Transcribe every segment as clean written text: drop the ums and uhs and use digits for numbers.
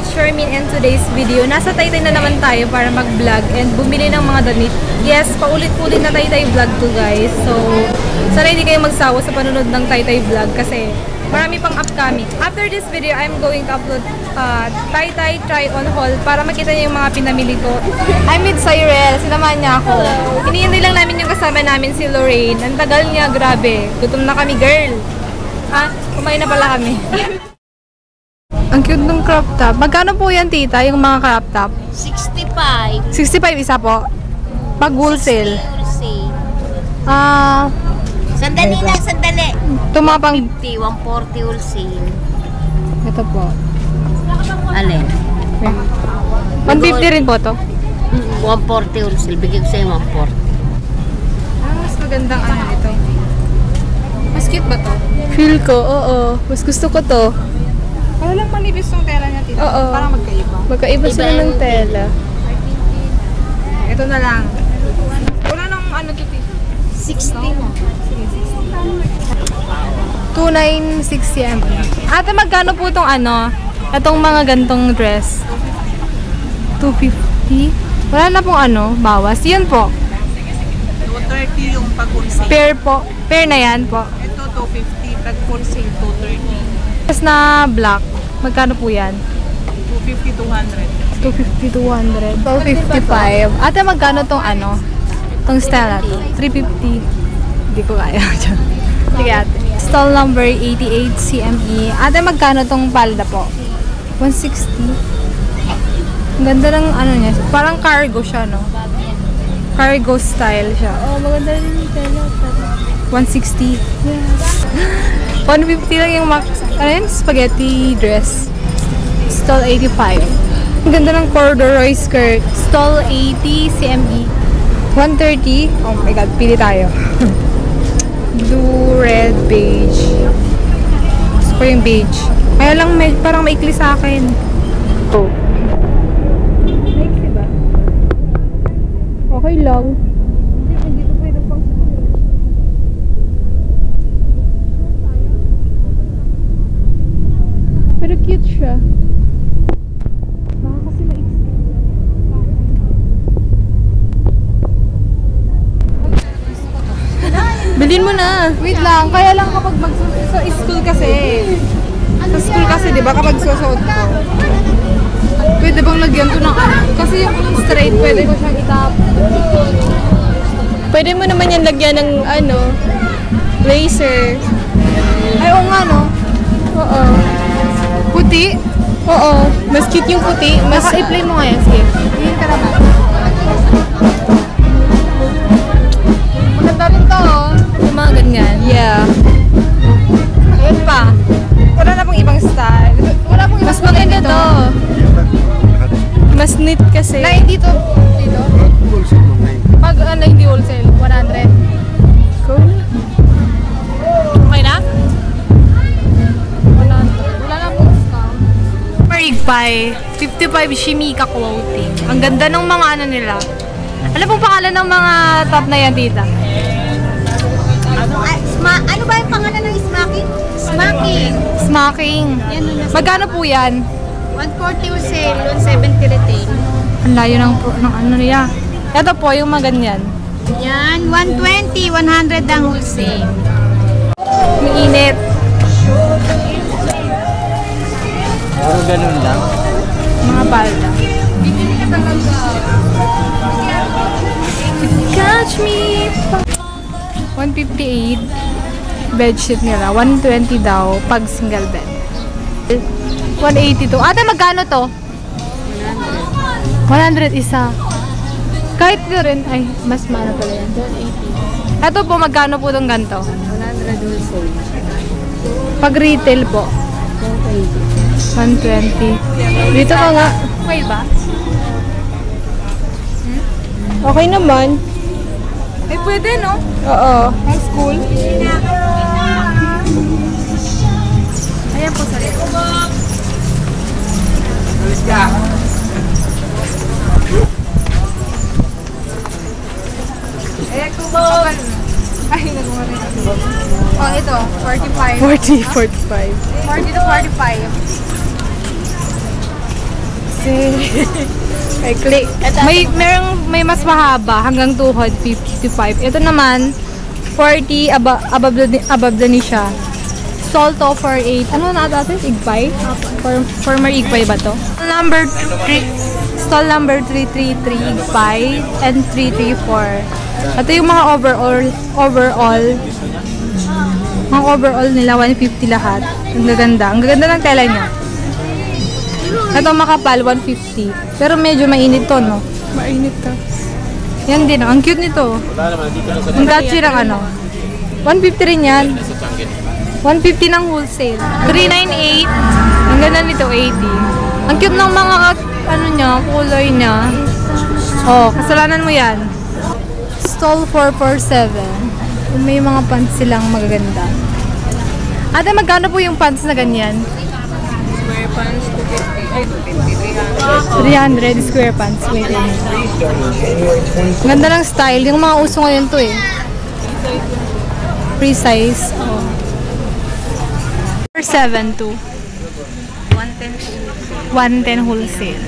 it's Sharmine, and today's video, nasa Taytay na naman tayo para mag-vlog and bumili ng mga damit. Yes, paulit-ulit na Taytay vlog to guys. So, sana hindi kayo magsawa sa panunod ng Taytay vlog kasi marami pang upcoming. After this video, I'm going to upload Taytay try-on haul para makita niyo yung mga pinamili ko. I'm with Cyril, sinamahan niya ako. Hinihintay lang namin yung kasama namin si Lorraine. Ang tagal niya, grabe. Gutom na kami, girl. Kumain na pala kami. Ang cute ng crop top. Magkano po yan, tita, yung mga crop top? 65. 65 isa po. Pag wholesale. Sandali lang, sandali. Tumapang 50, 140 wholesale. ito po. Alin? 150 rin po to. 140 wholesale. Bigyan ko sa'yo 140. Mas magandang ano ito. Mas cute ba to? Feel ko, oo. Mas gusto ko to. Wala lang manipis yung tela niya, tita. Oo. Parang magkaiba. Magkaiba sila ng tela. Ito na lang. Wala nang ano to, tita. 60. 2,960 m. Ate, magkano po itong ano? Itong mga gantong dress? 250? Wala na pong ano, bawas. Yun po. 230 yung pag-wholesale. Pair po. Pair na yan po. Ito 250, pag-wholesale 230. Dress na black. Magkano po yan? 250, 200. 250, 200. 1255. Ate, magkano tong ano? Tong style na to? 350. Hindi ko kaya. Sige ate. Stall number 88 CME. Ate, magkano tong palda po? 160. Ang ganda ng ano niya. Parang cargo siya, no? Cargo style siya. Oh, maganda rin yung tela. 160. Yeah. 150 lang yung ano yun? Spaghetti dress. Stall 85. Ang ganda ng corduroy skirt. Stall 80 CME. 130. Oh my god, pili tayo. Blue, red, beige. Gusto ko yung beige. Kaya lang parang maikli sa akin. Oh. Maikli ba? Okay lang. Hindi ko pwede pang pero cute siya. Baka kasi maikli. Bilhin mo na. Wait lang. Kaya lang kapag sa school kasi. Sa school kasi, di ba, kapag susuot ko. Pwede bang lagyan ko ng ano? Kasi yung straight, pwede ko siyang itap. Pwede mo naman yan lagyan ng ano, blazer. Ay, oo nga, no? Oo. Puti? Oo. Mas cute yung puti. Mas i-play mo nga yan. Sige. Tingin ka naman. Maganda rin to, oh. Yung mga ganyan. Yeah. Ayun pa. Wala na pong ibang style. Wala pong ibang mas maganda to. Mas neat kasi. Na dito? Dito? Pag ano, hindi wholesale. 100. Cool. Okay na? Wala na pong discount. Marigpay. 55 Shimika clothing. Ang ganda ng mga ano nila. Ano pong pangalan ng mga top na yan, tita? Ano ba yung pangalan ng smacking? Smacking. Smacking. Magkano po yan? 140 wholesale, 170 retail. Ang layo ng ano niya. Ito po, yung mga ganyan. Yan, 120, 100 ang wholesale. Mainit. Pero ganun lang. Mga palda. Bibili ka talaga. Catch me. 158 bedsheet nila. 120 daw pag single bed. 182. Ate, magkano to? 100 isa. Kahit na rin. Ay, mas mahal pala yan. 180. Ito po, magkano po itong ganito? 100 wholesale. Pag retail po. 120. Dito ka nga. Okay ba? Okay naman. Eh, pwede, no? Oo. Ang school. Ayan po, sarili. Eh, kubog. Ay, nagawa rin. Oh, ito. 45. 40, 45. 40 to 45. Kasi may click. May mas mahaba hanggang tuhod 55. Ito naman 40 above the knee siya. Stall to 48. Ano na ata? Igpay? Former igpay ba to? Number 3. Stall number 333 igpay and 334. Ito yung mga overall nila 150 lahat. Ang gaganda. Ang gaganda ng tela niya. Ito makapal 150. Pero medyo mainit to, no? Mainit to. Yan din, ang cute nito. Ang catchy ng ano. 150 rin yan. 150 ng wholesale. 398. Ang ganda nito, 80. Ang cute ng mga ano niya, kulay niya. Oh, kasalanan mo yan. Stall 447. May mga pants silang magaganda. Ate, magkano po yung pants na ganyan? Square pants, 250. 300 square pants. Wait. Ganda ng style. Yung mga uso ngayon to eh. Free size. Oh. 472. 110 wholesale.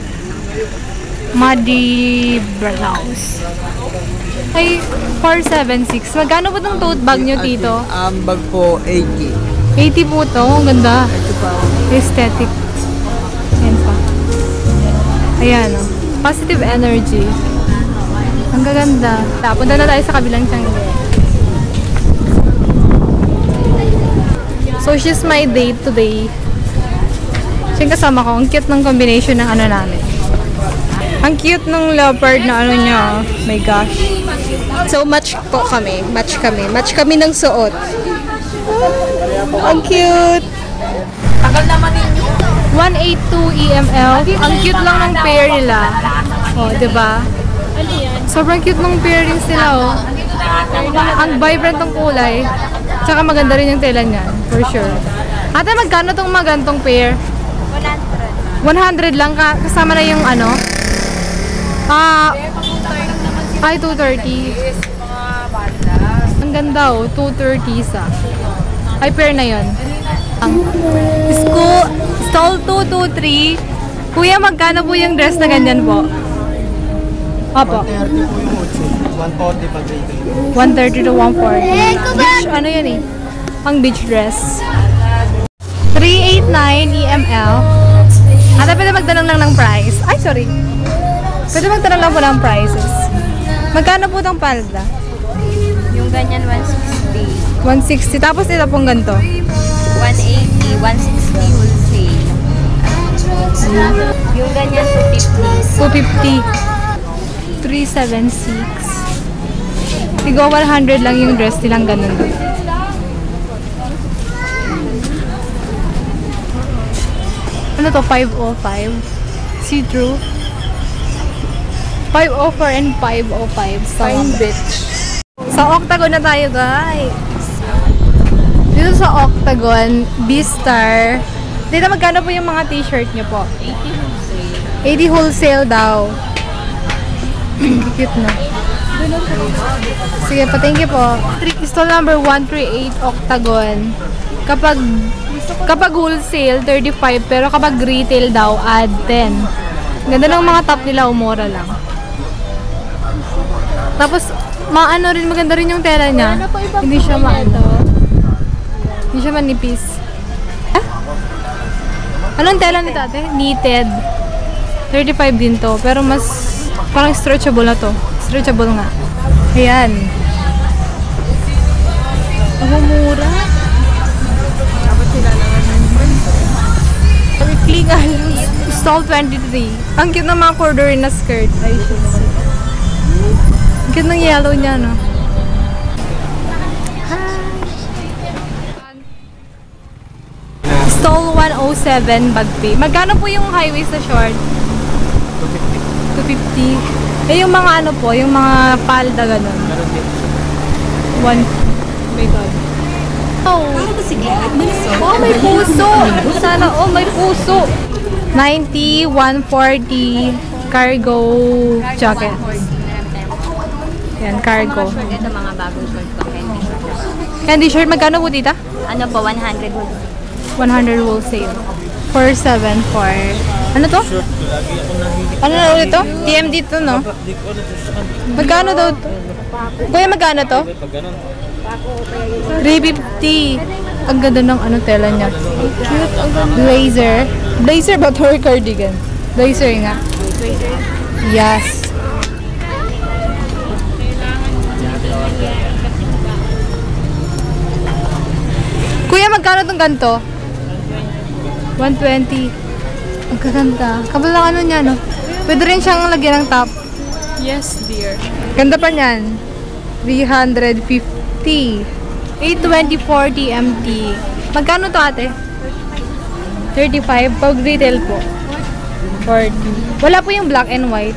Muddy blouse. Ay, 476. Magkano po itong tote bag nyo, Tito? Ang bag po, 80. 80 po ito. Ang ganda. Aesthetic. Ayan pa. Ayan, oh. Positive energy. Ang gaganda. Punta na tayo sa kabilang Tiangge. So, she's my date today. Siya yung kasama ko. Ang cute ng combination ng ano namin. Ang cute ng leopard na ano niya. Oh my gosh. So, match po kami. Match kami ng suot. Ang cute. Tagal naman ninyo. 182 EML. Ang cute lang ng pair nila. Oh, diba? Sobrang cute ng pairings nila, oh. Ang vibrant ng kulay. Tsaka maganda rin yung tela niyan, for sure. Ate, magkano tong magantong pair? 100 lang kasama na yung ano? Ay, 230. Ang ganda, oh. 230 isa. Ay, pair na yun. Stall 223. Kuya, magkano po yung dress na ganyan po? Opo. 140 pag 130 to 140. Beach, ano yan eh? Pang beach dress. 389 EML. Ate, pwede magtanong lang ng price. Ay, sorry. Pwede magtanong lang po ng prices. Magkano po itong palda? Yung ganyan, 160. 160. Tapos ito pong ganito. 180, 160 wholesale. Yung ganyan, 250. 250. 376. Tigo 100 lang yung dress nilang ganun. Ano to? 505. See-through. 504 and 505. Fine bitch. Sa Octagon na tayo, guys. Dito sa Octagon, B-Star. Dito magkano po yung mga t-shirt nyo po? 80 wholesale daw. Cute na. Sige pa, thank you po. Stall number 138 Octagon. Kapag wholesale, 35. Pero kapag retail daw, add 10. Ganda ng mga top nila, umura lang. Tapos, maano rin, maganda rin yung tela niya. Hindi siya hindi siya manipis. Anong tela nito, ate? Knitted. 35 din to. Pero mas parang stretchable na to. Stretchable nga. Ayan. Ang mura. Dapat sila naman. Weekly nga. Stall 23. Ang cute ng mga corduroy na skirt. Ay, shit. Ang cute ng yellow niya, no? Stall 107 bagpi. Magkano po yung high-waist na short? 250. Eh, yung mga ano po, yung mga palda gano'n. 1. Oh my God. Oh. Oh, may puso. Sana, oh, may puso. 90, 140 cargo jacket. Yan, cargo. Ito mga bagong short ko. Candy shirt, magkano po, tita? Ano po, 100 wholesale. 100 wholesale. 474. Ano to? Ano na ulit to? TMD to, no? Magkano daw to? Kuya, magkano to? 350. Ang ganda ng ano tela niya. Cute. Blazer. Blazer ba to or cardigan? Blazer nga. Yes. Kuya, magkano tong ganito? 120. Ang gaganda. Kabal lang ano niya, no? Pwede rin siyang lagyan ng top. Yes, dear. Ganda pa niyan. 350. 824 TMT. Magkano to, ate? 35. Pag retail po. 40. Wala po yung black and white.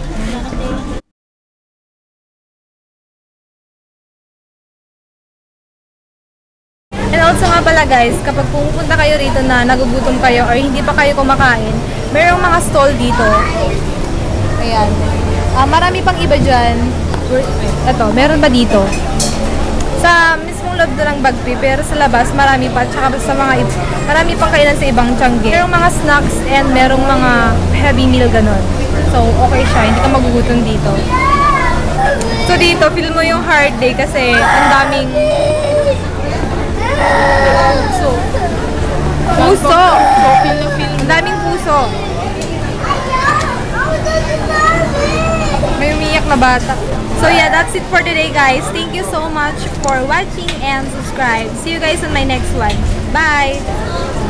And also nga pala guys, kapag pupunta kayo rito na nagugutom kayo or hindi pa kayo kumakain, mayroong mga stall dito. Ayan. Marami pang iba dyan. Ito, meron pa dito. Sa mismong loob ng Bagpi, pero sa labas marami pa. Tsaka sa mga marami pang kainan sa ibang Tiangge. Merong mga snacks and merong mga heavy meal ganon. So, okay siya. Hindi ka magugutom dito. So, dito, feel mo yung hard day kasi ang daming puso. Ang daming puso. May umiyak na bata. So yeah, that's it for today guys. Thank you so much for watching and subscribe. See you guys on my next one. Bye!